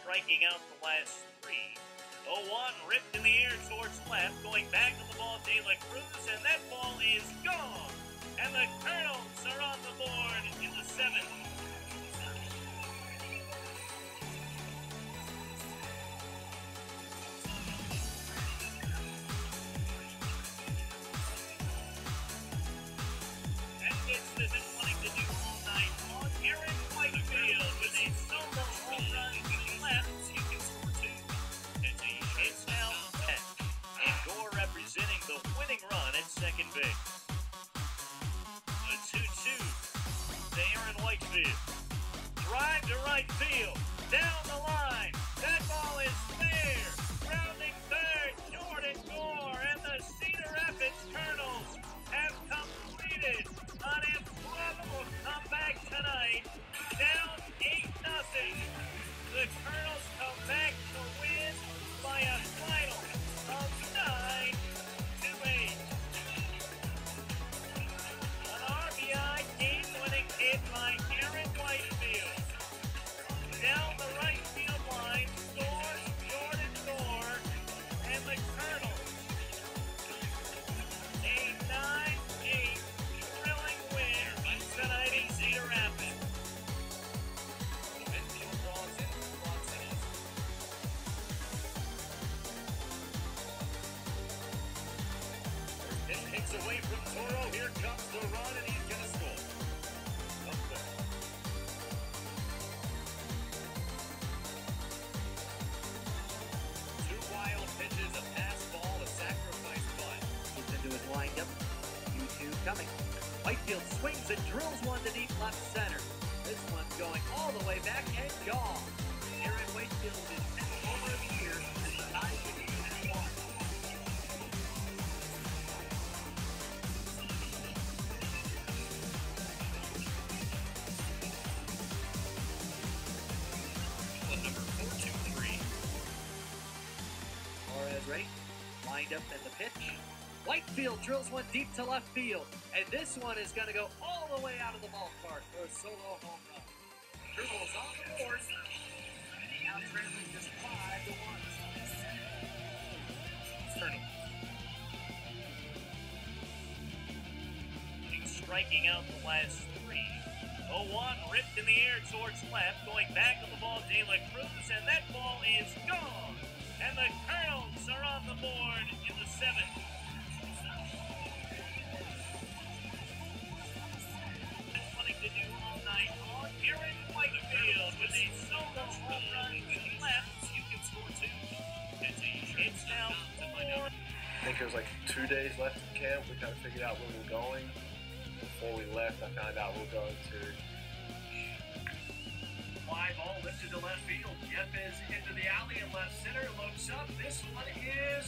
striking out the last three. 0-1 ripped in the air towards left, going back to the ball, De La Cruz, and that ball is gone. And the Colonels are on the board in the seventh. And gets this and wanting to do all night long. Aaron Whitefield with a solo home run to the left. You can score two. It's now 10. And Gore representing the winning run at second base. The 2-2 to Aaron Whitefield. Drive to right field. Down the line. That ball is there. Rounding third. Jordan Gore and the Cedar Rapids Colonels have completed an incredible comeback tonight. Down 8-0. The Colonels come back to win by a final of 9-8. An RBI game-winning hit by Aaron Whitefield. Down the right field line scores Jordan Gore and the Colonels. A 9-8 thrilling win tonight in Cedar Rapids. Hits away from Toro. Here comes the run, and he's going to score. Up there. Two wild pitches, a pass ball, a sacrifice bunt. Gets into his windup. 2-2 coming. Whitefield swings and drills one to deep left center. This one's going all the way back and gone. Aaron Whitefield is 10th homer of the year and the tie to 1. Number 4-2-3. Torres ready. Lined up and the pitch. Whitefield drills one deep to left field. And this one is going to go all the way out of the ballpark for a solo home run. Colonels on the board. Now trailing just 5-1. Colonel. Striking out the last three. 0-1 ripped in the air towards left, going back to the ball, De La Cruz, and that ball is gone. And the Colonels are on the board in the seventh. Wanting to do all night long, Aaron Whitefield with a solo home run to the left. You can score two. It's now 4. I think it was like 2 days left in camp. We kind of figured out where we were going. Before we left, I found out we were going to. Fly ball lifted to left field. Jeff is into the alley and left center. Looks up. This one is